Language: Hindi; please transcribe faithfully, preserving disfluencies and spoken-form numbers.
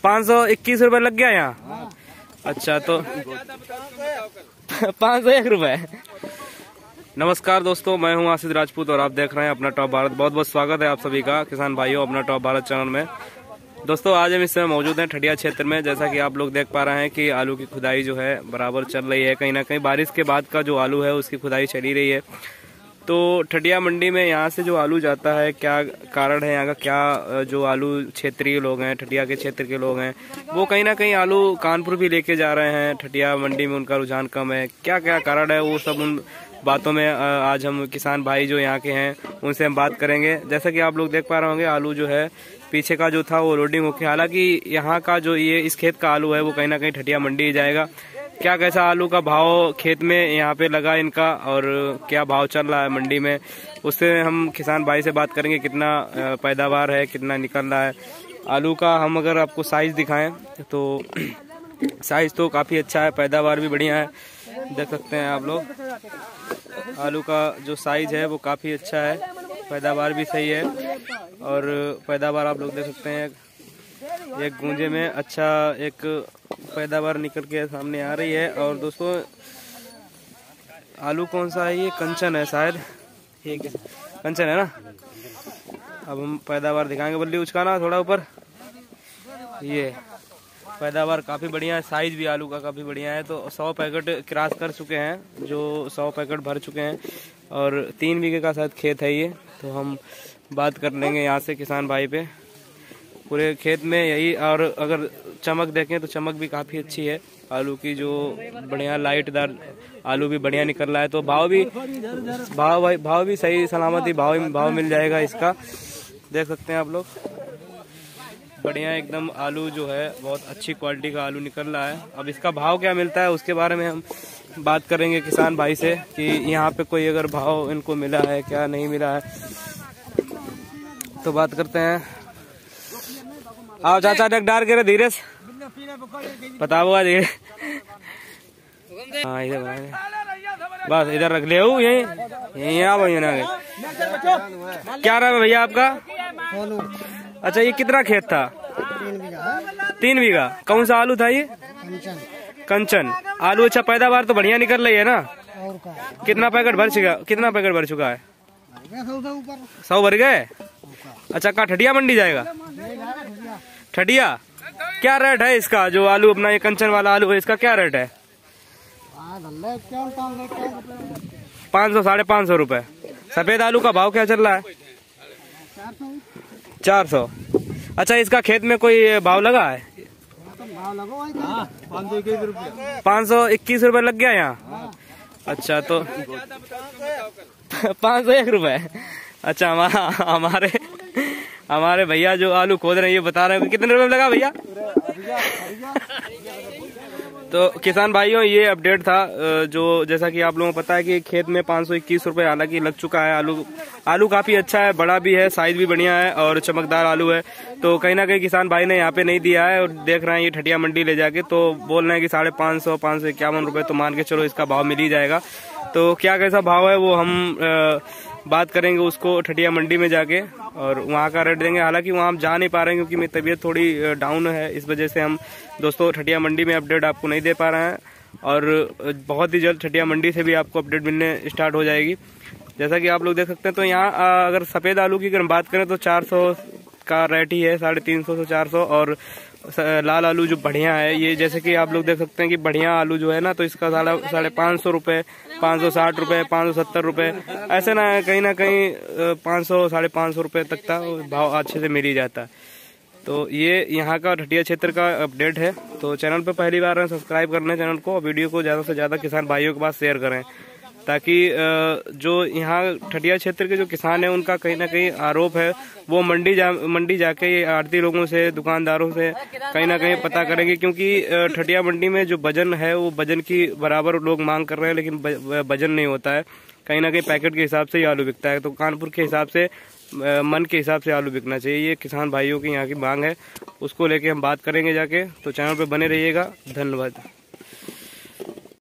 पाँच सौ इक्कीस रुपए लग गया यहाँ। अच्छा तो पाँच सौ एक रुपए। नमस्कार दोस्तों, मैं हूं आशीष राजपूत और आप देख रहे हैं अपना टॉप भारत। बहुत बहुत स्वागत है आप सभी का किसान भाइयों अपना टॉप भारत चैनल में। दोस्तों आज हम इस समय मौजूद हैं ठटिया क्षेत्र में। जैसा कि आप लोग देख पा रहे हैं कि आलू की खुदाई जो है बराबर चल रही है। कहीं ना कहीं बारिश के बाद का जो आलू है उसकी खुदाई चली रही है। तो ठटिया मंडी में यहाँ से जो आलू जाता है, क्या कारण है यहाँ का, क्या जो आलू क्षेत्रीय लोग हैं, ठटिया के क्षेत्र के लोग हैं, वो कहीं ना कहीं आलू कानपुर भी लेके जा रहे हैं। ठटिया मंडी में उनका रुझान कम है, क्या क्या कारण है, वो सब उन बातों में आज हम किसान भाई जो यहाँ के हैं उनसे हम बात करेंगे। जैसा कि आप लोग देख पा रहे होंगे आलू जो है पीछे का जो था वो लोडिंग होके, हालांकि यहाँ का जो ये इस खेत का आलू है वो कहीं ना कहीं ठटिया मंडी जाएगा। क्या कैसा आलू का भाव खेत में यहाँ पे लगा इनका और क्या भाव चल रहा है मंडी में, उससे हम किसान भाई से बात करेंगे। कितना पैदावार है, कितना निकल रहा है आलू का। हम अगर आपको साइज दिखाएं तो साइज तो काफ़ी अच्छा है, पैदावार भी बढ़िया है। देख सकते हैं आप लोग आलू का जो साइज है वो काफ़ी अच्छा है, पैदावार भी सही है। और पैदावार आप लोग देख सकते हैं एक गूंजे में अच्छा एक पैदावार निकल के सामने आ रही है। और दोस्तों आलू कौन सा है, ये कंचन है शायद, ठीक है कंचन है ना। अब हम पैदावार दिखाएंगे, बल्ली उचकाना थोड़ा ऊपर। ये पैदावार काफ़ी बढ़िया है, साइज भी आलू का काफ़ी बढ़िया है। तो सौ पैकेट क्रॉस कर चुके हैं, जो सौ पैकेट भर चुके हैं और तीन बीघे का शायद खेत है ये। तो हम बात कर लेंगे यहाँ से किसान भाई पे पूरे खेत में यही। और अगर चमक देखें तो चमक भी काफ़ी अच्छी है आलू की, जो बढ़िया लाइटदार आलू भी बढ़िया निकल रहा है। तो भाव भी भाव भाव भी सही सलामती भाव भाव मिल जाएगा इसका। देख सकते हैं आप लोग बढ़िया एकदम आलू जो है बहुत अच्छी क्वालिटी का आलू निकल रहा है। अब इसका भाव क्या मिलता है उसके बारे में हम बात करेंगे किसान भाई से कि यहाँ पे कोई अगर भाव इनको मिला है क्या नहीं मिला है, तो बात करते हैं। आओ चाचा डग डार के धीरे से बताओ धीरे। हाँ इधर बस इधर रख ले यही यही आप ना। क्या नाम है भैया आपका? अच्छा ये कितना खेत था? तीन बीघा। कौन सा आलू था ये? कंचन आलू। अच्छा पैदावार तो बढ़िया निकल रही है ना। कितना पैकेट भर चुका कितना पैकेट भर चुका है? सौ भर गए। अच्छा कहाँ ठटिया मंडी जाएगा? ठटिया। क्या रेट है इसका जो आलू अपना ये कंचन वाला आलू है, इसका क्या रेट है? पाँच सौ साढ़े पाँच सौ रुपए। सफेद आलू का भाव क्या चल रहा है? चार सौ। अच्छा इसका खेत में कोई भाव लगा है? पाँच सौ इक्कीस रुपए लग गया यहाँ। अच्छा तो पाँच सौ एक रुपए। अच्छा हमारा हमारे हमारे भैया जो आलू खोद रहे हैं ये बता रहे हैं कितने रुपए लगा भैया? तो किसान भाइयों ये अपडेट था जो जैसा कि आप लोगों को पता है कि खेत में पाँच सौ इक्कीस रुपए हालांकि लग चुका है। आलू आलू काफी अच्छा है, बड़ा भी है, साइज भी बढ़िया है और चमकदार आलू है। तो कहीं ना कहीं किसान भाई ने यहाँ पे नहीं दिया है और देख रहे हैं ये ठटिया मंडी ले जाके, तो बोल रहे हैं कि साढ़े पाँच सौ पाँच सौ इक्यावन रुपए। तो मान के चलो इसका भाव मिल ही जाएगा। तो क्या कैसा भाव है वो हम आ, बात करेंगे उसको ठटिया मंडी में जाके और वहाँ का रेट देंगे। हालांकि वहाँ हम जा नहीं पा रहे हैं क्योंकि मेरी तबीयत थोड़ी डाउन है, इस वजह से हम दोस्तों ठटिया मंडी में अपडेट आपको नहीं दे पा रहे हैं। और बहुत ही जल्द ठटिया मंडी से भी आपको अपडेट मिलने स्टार्ट हो जाएगी। जैसा कि आप लोग देख सकते हैं। तो यहाँ अगर सफ़ेद आलू की अगर हम बात करें तो चार सौ का रेट ही है, साढ़े तीन सौ से चार सौ। और लाल आलू जो बढ़िया है ये, जैसे कि आप लोग देख सकते हैं कि बढ़िया आलू जो है ना, तो इसका साढ़े साढ़े पाँच सौ रुपये, पाँच सौ साठ रुपये, पाँच सौ सत्तर रुपये, ऐसे ना कहीं ना कहीं पाँच सौ साढ़े पाँच सौ रुपये तक का भाव अच्छे से मिल ही जाता है। तो ये यहाँ का ठटिया क्षेत्र का अपडेट है। तो चैनल पर पहली बार है सब्सक्राइब कर लें चैनल को और वीडियो को ज़्यादा से ज़्यादा किसान भाइयों के पास शेयर करें, ताकि जो यहाँ ठटिया क्षेत्र के जो किसान हैं उनका कहीं ना कहीं आरोप है वो मंडी जा मंडी जाके आड़ती लोगों से, दुकानदारों से कहीं ना कहीं पता करेंगे। क्योंकि ठटिया मंडी में जो वजन है वो वजन की बराबर लोग मांग कर रहे हैं, लेकिन वजन नहीं होता है। कहीं ना कहीं पैकेट के हिसाब से ही आलू बिकता है। तो कानपुर के हिसाब से, मन के हिसाब से आलू बिकना चाहिए। ये किसान भाइयों की यहाँ की मांग है, उसको लेके हम बात करेंगे जाके। तो चैनल पे बने रहिएगा। धन्यवाद।